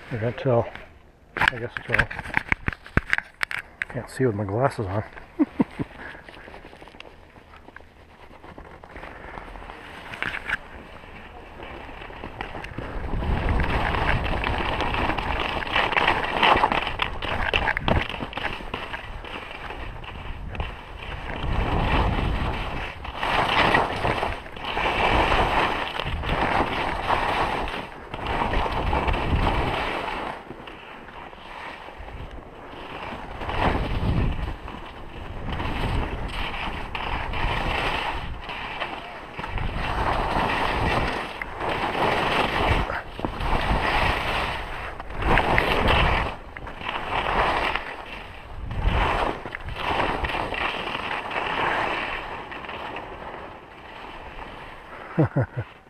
I can't tell. I guess it's all. Can't see with my glasses on. Ha ha ha.